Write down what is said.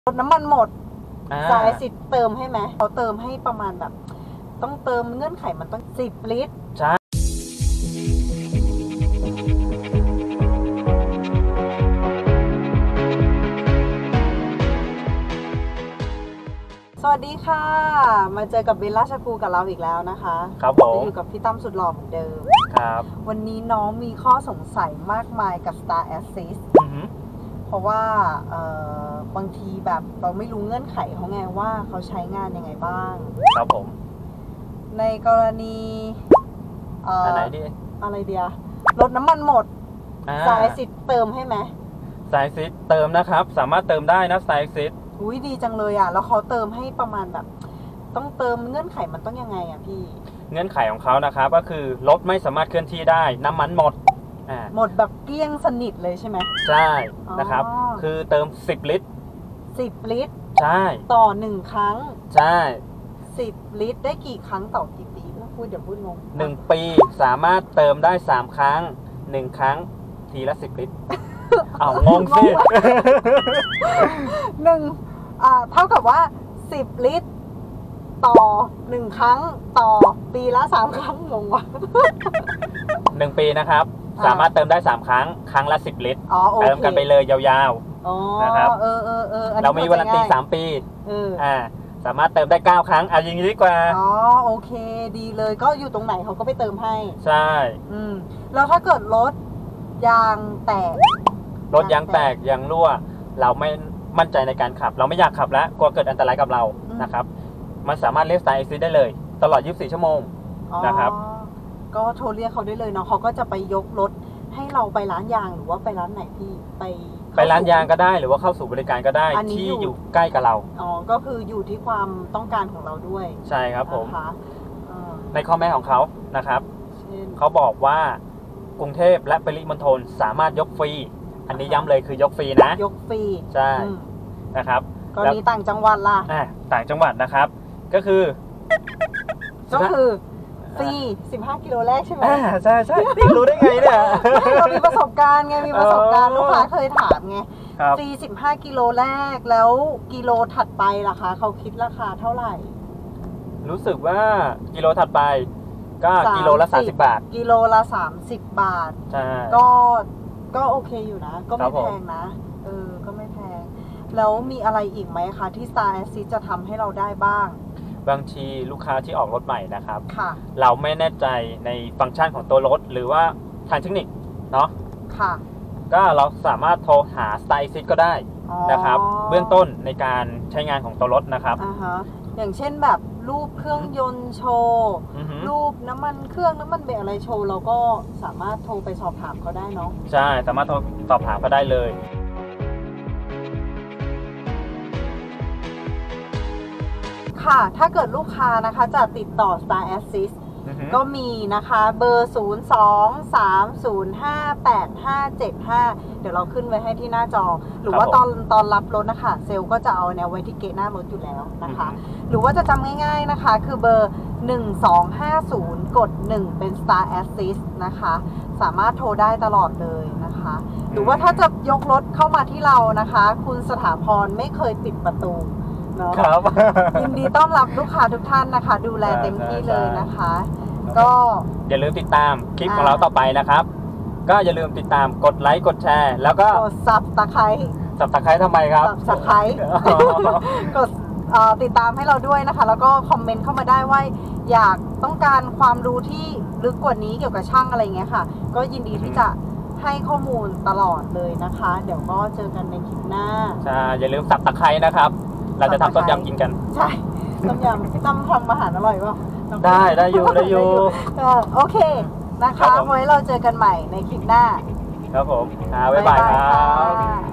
รถน้ำมันหมดสายสิทธิ์เติมให้ไหมเขาเติมให้ประมาณแบบต้องเติมเงื่อนไขมันต้อง10 ลิตรใช่สวัสดีค่ะมาเจอกับเบลล่าชาคูกับเราอีกแล้วนะคะครับผมอยู่กับพี่ตั้มสุดหล่อเหมือนเดิมครับวันนี้น้องมีข้อสงสัยมากมายกับ Star Assist เพราะว่าบางทีแบบเราไม่รู้เงื่อนไขเขาไงว่าเขาใช้งานยังไงบ้างครับผมในกรณีอะไรดีอะไรเดียรถน้ำมันหมดสายสิทธิ์เติมให้ไหมสายซิดเติมนะครับสามารถเติมได้นะสายซิดอุ้ยดีจังเลยอ่ะแล้วเขาเติมให้ประมาณแบบต้องเติมเงื่อนไขมันต้องยังไงอ่ะพี่เงื่อนไขของเขานะครับก็คือรถไม่สามารถเคลื่อนที่ได้น้ำมันหมดหมดแบบเกลี้ยงสนิทเลยใช่ไหมใช่นะครับคือเติม10 ลิตร 10 ลิตรใช่ต่อ1ครั้งใช่ 10 ลิตรได้กี่ครั้งต่อกี่ปีพูดเดี๋ยวพูดงง 1 ปีสามารถเติมได้3 ครั้ง1 ครั้งทีละ10 ลิตรเอางงสิเท่ากับว่า10 ลิตรต่อ1 ครั้งต่อปีละ3 ครั้งงงวะ 1 ปีนะครับสามารถเติมได้3 ครั้งครั้งละ10 ลิตรเติมกันไปเลยยาวๆนะครับเรามีวารันตี3 ปีสามารถเติมได้9 ครั้งอย่างนี้ดีกว่าโอเคดีเลยก็อยู่ตรงไหนเขาก็ไปเติมให้ใช่แล้วถ้าเกิดรถยางแตกรถยางแตกยางรั่วเราไม่มั่นใจในการขับเราไม่อยากขับแล้วกลัวเกิดอันตรายกับเรานะครับมันสามารถเรียก Star Assist ได้เลยตลอด24 ชั่วโมงนะครับก็โทรเรียกเขาได้เลยเนาะเขาก็จะไปยกรถให้เราไปร้านยางหรือว่าไปร้านไหนพี่ไปร้านยางก็ได้หรือว่าเข้าสู่บริการก็ได้ที่อยู่ใกล้กับเราก็คืออยู่ที่ความต้องการของเราด้วยใช่ครับผมในข้อแม้ของเขานะครับเขาบอกว่ากรุงเทพและปริมณฑลสามารถยกฟรีอันนี้ย้ำเลยคือยกฟรีนะยกฟรีใช่นะครับกรณีต่างจังหวัดล่ะต่างจังหวัดนะครับก็คือฟรี15 กิโลแรกใช่ไหมใช่ใช่รู้ได้ไงเนี่ยเรามีประสบการณ์ไงมีประสบการณ์ลูกค้าเคยถามไงฟรี15 กิโลแรกแล้วกิโลถัดไปล่ะคะเขาคิดราคาเท่าไหร่รู้สึกว่ากิโลถัดไปก็กิโลละ30 บาทกิโลละ30 บาทใช่ก็โอเคอยู่นะก็ไม่แพงนะก็ไม่แพงแล้วมีอะไรอีกไหมคะที่ Star Assist จะทำให้เราได้บ้างบางทีลูกค้าที่ออกรถใหม่นะครับเราไม่แน่ใจในฟังก์ชันของตัวรถหรือว่าทางเทคนิคเนาะก็เราสามารถโทรหา Star Assist ก็ได้นะครับเบื้องต้นในการใช้งานของตัวรถนะครับอย่างเช่นแบบรูปเครื่องยนต์โชว์รูปน้ำมันเครื่องน้ำมันเบรกอะไรโชว์เราก็สามารถโทรไปสอบถามเขาได้เนาะใช่สามารถโทรสอบถามเขาได้เลยค่ะถ้าเกิดลูกค้านะคะจะติดต่อ Star Assist ก็มีนะคะเบอร์ 02-305-8575 เดี๋ยวเราขึ้นไว้ให้ที่หน้าจอหรือว่าตอนรับรถนะคะเซลล์ก็จะเอาแนวไว้ที่เกะหน้ารถอยู่แล้วนะคะหรือว่าจะจำง่ายๆนะคะคือเบอร์ 1250 กด 1 เป็น Star Assist นะคะสามารถโทรได้ตลอดเลยนะคะหรือว่าถ้าจะยกรถเข้ามาที่เรานะคะคุณสถาพรไม่เคยปิดประตูครับยินดีต้อนรับลูกค้าทุกท่านนะคะดูแลเต็มที่เลยนะคะก็อย่าลืมติดตามคลิปของเราต่อไปนะครับก็อย่าลืมติดตามกดไลค์กดแชร์แล้วก็กดซับสไครต์ทำไมครับซับสไครต์กดติดตามให้เราด้วยนะคะแล้วก็คอมเมนต์เข้ามาได้ว่าอยากต้องการความรู้ที่ลึกกว่านี้เกี่ยวกับช่างอะไรเงี้ยค่ะก็ยินดีที่จะให้ข้อมูลตลอดเลยนะคะเดี๋ยวก็เจอกันในคลิปหน้าใช่อย่าลืมสับตะไคร้นะครับเราจะทำต้มยำกินกันใช่ต้มยำพี่ตั้มทำอาหารอร่อยป่ะได้อยู่โอเคนะคะไว้เราเจอกันใหม่ในคลิปหน้าครับผมบ๊ายบายครับ